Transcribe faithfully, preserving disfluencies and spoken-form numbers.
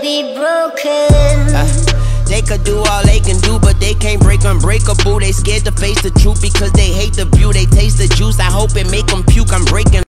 be broken. uh, They could do all they can do, but they can't break unbreakable. They scared to face the truth because they hate the view. They taste the juice, I hope it make them puke. I'm breaking